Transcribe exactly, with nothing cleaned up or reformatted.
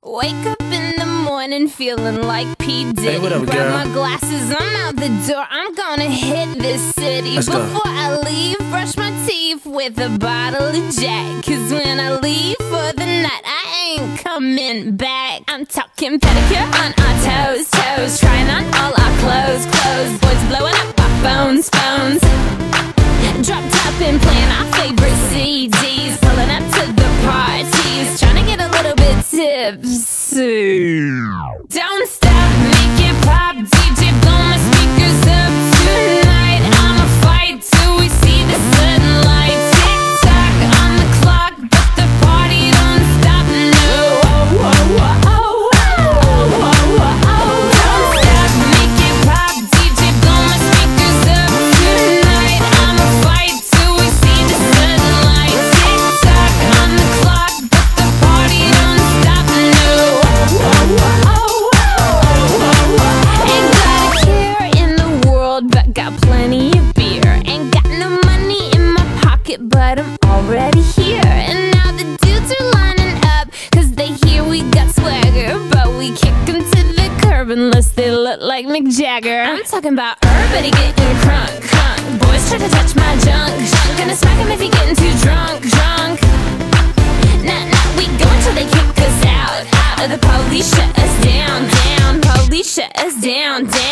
Wake up in the morning feeling like P. Diddy. Hey, what up, Grab girl? my glasses, I'm out the door. I'm gonna hit this city. Let's go. Before I leave, brush my teeth with a bottle of Jack. Cause when I leave for the night, I ain't coming back. I'm talking pedicure on our toes, toes. Trying on all our clothes, clothes. Boys blowing up our phones, phones. Drop top and playing our favorite C Ds. Pulling up to the parties, trying to get a little bit tipsy. Don't stop, make it pop, D J blow my speakers up tonight. I'ma fight till we see the sunlight. Tick tock on the clock, but the party don't stop. No, oh, oh, oh, oh, oh, oh, oh, oh. Don't stop, make it pop, D J blow my speakers up tonight. I'ma fight till we see the sunlight. Tick tock on the clock, but the party don't stop. No, oh, oh, oh, oh, oh, oh. Ain't got a care in the world, but got plenty of beer. Ain't got no money in my pocket, but I'm already here. And now the dudes are lining up, cause they hear we got swagger. But we kick them to the curb unless they look like Mick Jagger. I'm talking about everybody getting crunk, crunk. Boys try to touch my junk, junk. Gonna smack him if he getting too drunk, drunk. Nah, nah, we go until they kick us out, out. Or the police shut us down, down. Police shut us down, down.